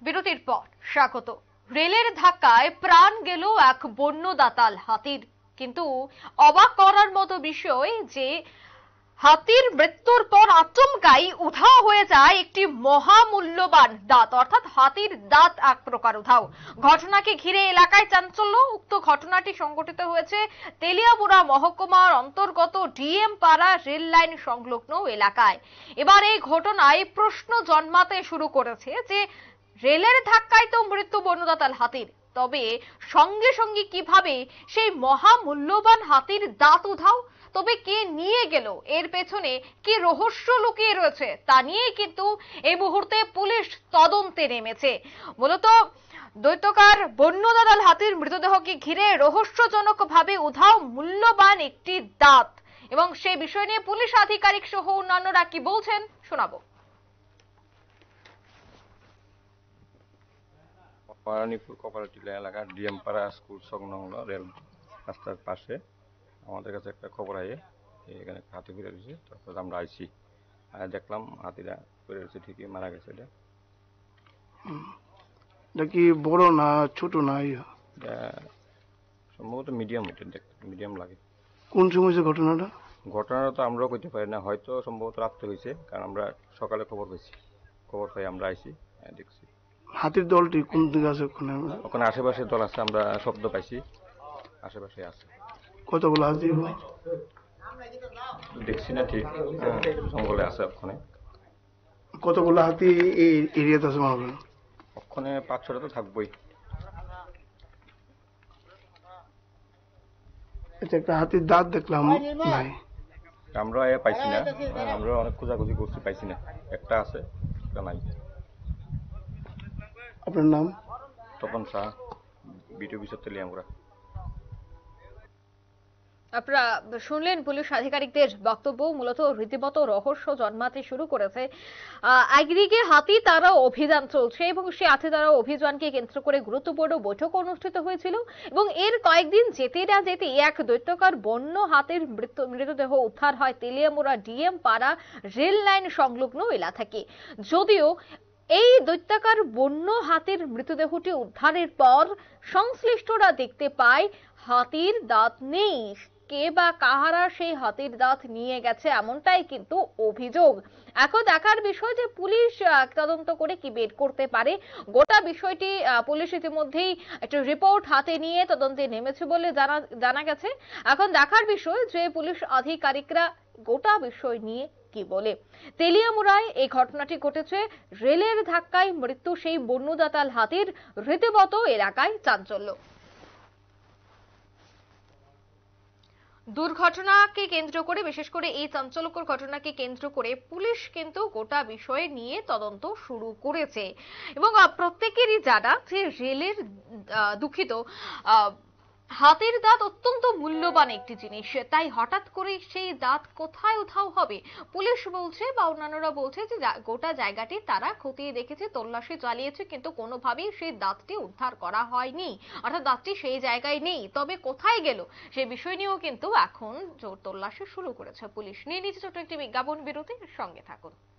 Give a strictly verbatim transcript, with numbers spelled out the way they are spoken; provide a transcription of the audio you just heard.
বিরতির পর স্বাগত। রেলের ধাক্কায় প্রাণ গেল এক বন্য দাতাল হাতির। কিন্তু অবাক করার মতো বিষয় যে হাতির মৃত্যুর পর আচমকাই উধাও হয়ে যায় একটি মহামূল্যবান দাঁত, অর্থাৎ হাতির দাঁত এক প্রকার উধাও। ঘটনাকে ঘিরে এলাকায় চাঞ্চল্য। উক্ত ঘটনাটি সংঘটিত হয়েছে তেলিয়ামুড়া মহকুমার অন্তর্গত ডিএম পাড়া রেল লাইন সংলগ্ন এলাকায়। এবার এই ঘটনায় প্রশ্ন জন্মাতে শুরু করেছে যে রেলের ধাক্কায় তো মৃত্যু বন্যদাতাল হাতির, তবে সঙ্গে সঙ্গে কিভাবে সেই মহামূল্যবান হাতির দাঁত উধাও? তবে কে নিয়ে গেল, এর পেছনে কি রহস্য লুকিয়ে রয়েছে তা নিয়ে কিন্তু এই মুহূর্তে পুলিশ তদন্তে নেমেছে। মূলত দৈত্যকার বন্যদাতাল হাতির মৃতদেহকে ঘিরে রহস্যজনক ভাবে উধাও মূল্যবান একটি দাঁত, এবং সেই বিষয় নিয়ে পুলিশ আধিকারিক সহ অন্যান্যরা কি বলছেন শোনাবো। পারানিপুর কোপারেটিভ এলাকা ডিএম পাড়া স্কুল সংলগ্ন রেল রাস্তার পাশে আমাদের কাছে একটা খবর আয়ে এখানে হাতি ফিরে রয়েছে। তারপর আমরা আইসি আর দেখলাম হাতিরা ফিরে রয়েছে, ঠিকই মারা গেছে। এটা এটা কি বড় না ছোট না? এটা সম্ভবত মিডিয়াম, এটা দেখতে মিডিয়াম লাগে। কোন সময় হয়েছে ঘটনাটা? ঘটনাটা তো আমরাও করতে পারি না, হয়তো সম্ভবত রাত্রে হয়েছে, কারণ আমরা সকালে খবর পেয়েছি। খবর পাই আমরা আইসি, দেখছি। হাতির দলটি কোন দিকে আছে? ওখানে ওখানে আশেপাশে দল আছে, আমরা শব্দ পাইছি, আশেপাশে আছে। কতগুলো হাতি দেখছি না ঠিক, জঙ্গলে আছে ওখানে। কতগুলো হাতি এই এরিয়াতে আছে মনে হয়? ওখানে পাঁচ ছটা তো থাকবোই। এটা একটা হাতির দাঁত দেখলাম, নাই আমরা এ পাইছি না, আমরা অনেক খোঁজাখুঁজি করছি, পাইছি না। একটা আছে, একটা নাই। আপনার নাম? তপন শাহ, বিটিও বিশ্বর তেলিয়ামুড়া। আপনারা শুনলেন পুলিশ আধিকারিকদের বক্তব্য। মূলত রীতিমতো রহস্য জন্মাতে শুরু করেছে। একদিকে হাতি তারা অভিযান চলছে এবং সেই হাতি তারা অভিযানকে কেন্দ্র করে গুরুত্বপূর্ণ বৈঠক অনুষ্ঠিত হয়েছিল, এবং এর কয়েকদিন যেতে না যেতে এক দৈত্যকার বন্য হাতির মৃতদেহ উদ্ধার হয় তেলিয়ামুড়া ডিএম পাড়া রেল লাইন সংলগ্ন এলাকা থেকে। যদিও এই দৈত্যাকার বন্য হাতির মৃতদেহটি উদ্ধারের পর সংশ্লিষ্টরা দেখতে পায় হাতির দাঁত নেই। কে বা কাহারা সেই হাতির দাঁত নিয়ে গেছে এমনটাই কিন্তু অভিযোগ। এখন দেখার বিষয় যে পুলিশ তদন্ত করে কি বের করতে পারে। গোটা বিষয়টি পুলিশ ইতিমধ্যেই একটা রিপোর্ট হাতে নিয়ে তদন্তে নেমেছে বলে জানা জানা গেছে। এখন দেখার বিষয় যে পুলিশ আধিকারিকরা গোটা বিষয় নিয়ে কি বলে। তেলিয়ামুড়ায় এই ঘটনাটি ঘটেছে। রেলের ধাক্কায় মৃত্যু সেই বন্যদাতাল হাতির, রীতিমতো এলাকায় চাঞ্চল্য। দুর্ঘটনাকে কেন্দ্র করে, বিশেষ করে এই চাঞ্চল্যকর ঘটনাকে কেন্দ্র করে পুলিশ কিন্তু গোটা বিষয়ে নিয়ে তদন্ত শুরু করেছে, এবং প্রত্যেকেরই জানা যে রেলের দুঃখিত হাতির দাঁত অত্যন্ত মূল্যবান একটি জিনিস, তাই হঠাৎ করে সেই দাঁত কোথায় উধাও হবে? পুলিশ বলছে বা অন্যান্যরা বলছে যে গোটা জায়গাটি তারা খতিয়ে দেখেছে, তল্লাশি চালিয়েছে, কিন্তু কোনোভাবেই সেই দাঁতটি উদ্ধার করা হয়নি, অর্থাৎ দাঁতটি সেই জায়গায় নেই। তবে কোথায় গেল সেই বিষয় নিয়েও কিন্তু এখন জোর তল্লাশি শুরু করেছে পুলিশ। নিয়ে নিচ্ছে ছোট একটি বিজ্ঞাপন বিরতির সঙ্গে থাকুন।